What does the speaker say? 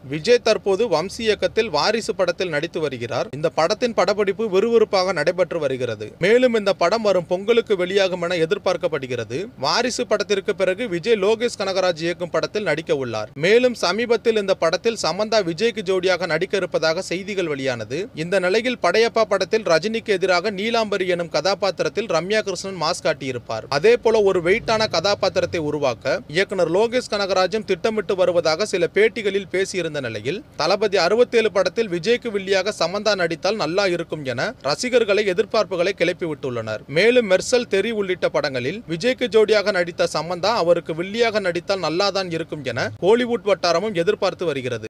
விஜய் தற்போது வம்சி இயக்கத்தில் வாரிசு படத்தில் நடித்து வருகிறார். இந்த படத்தின் படப்பிடிப்பு விறுவிறுப்பாக நடைபெற்று வருகிறது. மேலும் இந்த படம் வரும் பொங்கலுக்கு வெளியாகும் என எதிர்பார்க்கப்படுகிறது. வாரிசு படத்திற்கு பிறகு விஜய் லோகேஷ் கனகராஜ் இயக்கும் படத்தில் நடிக்க உள்ளார். மேலும் சமீபத்தில் இந்த படத்தில் சமந்தா விஜய்க்கு ஜோடியாக நடிக்க இருப்பதாக செய்திகள் வெளியானது. இந்த நிலையில் படையப்பா படத்தில் ரஜினிக்கு எதிராக நீலாம்பரி எனும் கதாபாத்திரத்தில் ரம்யா கிருஷ்ணன் மாஸ் காட்டியிருப்பார். அதே போல ஒரு வெயிட்டான கதாபாத்திரத்தை உருவாக்க இயக்குனர் லோகேஷ் கனகராஜும் திட்டமிட்டு வருவதாக சில பேட்டிகளில் பேசியிருந்த நிலையில் தளபதி 67 படத்தில் விஜய்க்கு வில்லியாக சமந்தா நடித்தால் நல்லா இருக்கும் என ரசிகர்களை எதிர்பார்ப்புகளை கிளப்பிவிட்டுள்ளனர். மேலும் மெர்சல், தெரி உள்ளிட்ட படங்களில் விஜய்க்கு ஜோடியாக நடித்த சமந்தா அவருக்கு வில்லியாக நடித்தால் நல்லாதான் இருக்கும் என கோலிவுட் வட்டாரமும் எதிர்பார்த்து வருகிறது.